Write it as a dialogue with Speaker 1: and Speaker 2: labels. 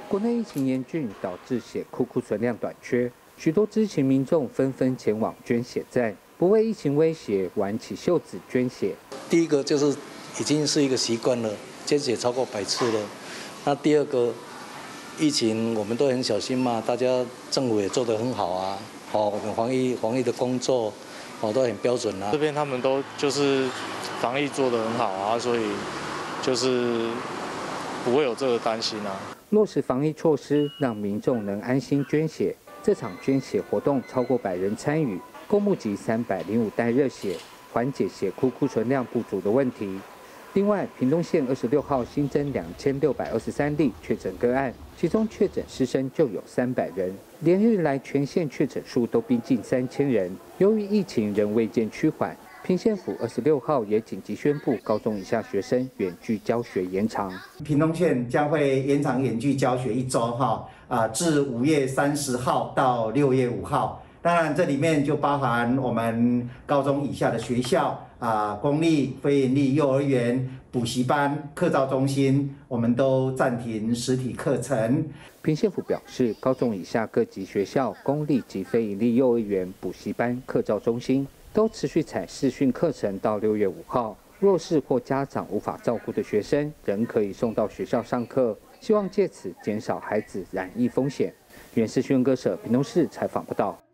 Speaker 1: 国内疫情严峻，导致血库库存量短缺，许多知情民众纷纷前往捐血站，不为疫情威胁，挽起袖子捐血。
Speaker 2: 第一个就是已经是一个习惯了，捐血超过100次了。那第二个，疫情我们都很小心嘛，大家政府也做得很好啊，我们防疫的工作都很标准啊。
Speaker 3: 这边他们都就是防疫做得很好啊，所以就是不会有这个担心啊。
Speaker 1: 落实防疫措施，让民众能安心捐血。这场捐血活动超过100人参与，共募集305袋热血，缓解血库库存量不足的问题。另外，屏东县26号新增2623例确诊个案，其中确诊师生就有300人。连日来，全县确诊数都逼近3000人。由于疫情仍未见趋缓，屏县府26号也紧急宣布，高中以下学生远距教学延长。
Speaker 4: 屏东县将会延长远距教学1周，至5月30号到6月5号。当然，这里面就包含我们高中以下的学校公立、非营利幼儿园、补习班、课照中心，我们都暂停实体课程。
Speaker 1: 屏县府表示，高中以下各级学校、公立及非营利幼儿园、补习班、课照中心都持续采视讯课程到6月5号。弱势或家长无法照顾的学生，仍可以送到学校上课，希望借此减少孩子染疫风险。原视讯歌社屏东市采访报道。